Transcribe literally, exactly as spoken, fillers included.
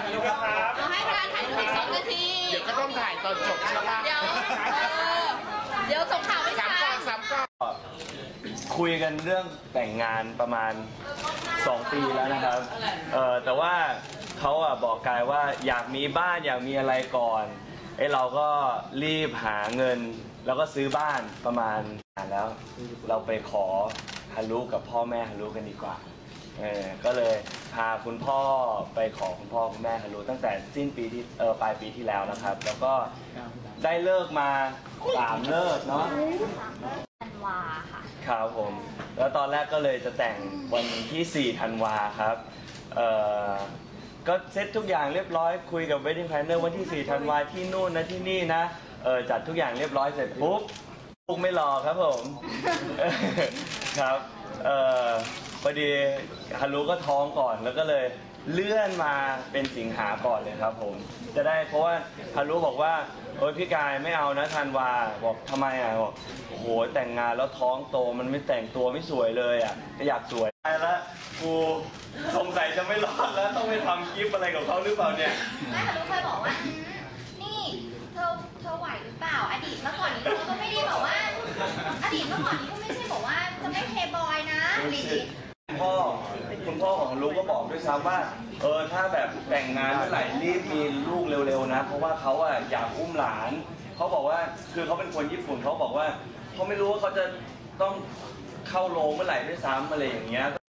รูปนะครับเอาให้การถ่ายรูปอีกสองนาทีเดี๋ยวก็ต้องถ่ายตอนจบใช่ไหมเดี๋ยวเออเดี๋ยวส่งข่าวไม่ทันสามก้อนสามก้อนคุยกันเรื่องแต่งงานประมาณสองปีแล้วนะครับเออแต่ว่าเขาอ่ะบอกกายว่าอยากมีบ้านอยากมีอะไรก่อนไอ้เราก็รีบหาเงินแล้วก็ซื้อบ้านประมาณแล้วเราไปขอฮารุกับพ่อแม่ฮารุกันดีกว่าเออก็เลยพาคุณพ่อไปขอคุณพ่อคุณแม่ฮารุตั้งแต่สิ้นปีที่เออปลายปีที่แล้วนะครับแล้วก็ได้เลิกมาสามเลิกเนาะธันวาค่ะครับผมแล้วตอนแรกก็เลยจะแต่งวันที่สี่ธันวาครับเอ่อก็เซ็ตทุกอย่างเรียบร้อยคุยกับ wedding planner วันที่สี่ธันวาที่นู่นนะที่นี่นะเออจัดทุกอย่างเรียบร้อยเสร็จปุ๊บปุ๊บไม่รอครับผมครับเอ่อพอดีฮารุก็ท้องก่อนแล้วก็เลยเลื่อนมาเป็นสิงหาก่อนเลยครับผมจะได้เพราะว่าฮารุบอกว่าโอ้ยพี่กายไม่เอานะธันวาบอกทำไมอ่ะบอกโอ้โหแต่งงานแล้วท้องโตมันไม่แต่งตัวไม่สวยเลยอ่ะก็อยากสวยแล้วกูสงสัยจะไม่รอดแล้วต้องไปทำคลิปอะไรกับเขาหรือเปล่าเนี่ยแม่ฮารุเคยบอกว่าอืมนี่เธอเธอไหวหรือเปล่า อดีตเมื่อก่อนนี้เธอก็ไม่ได้บอกว่า อดีตเมื่อก่อนนี้ก็ไม่ใช่บอกว่าจะไม่เพย์บอยนะหรือพ่อคุณพ่อของลูกก็บอกด้วยซ้ำว่าเออถ้าแบบแต่งงานเมื่อไหร่รีบมีลูกเร็วๆนะเพราะว่าเขาอะอยากอุ้มหลานเขาบอกว่าคือเขาเป็นคนญี่ปุ่นเขาบอกว่าเขาไม่รู้ว่าเขาจะต้องเข้าโรงเมื่อไหร่ด้วยซ้ำอะไรอย่างเงี้ย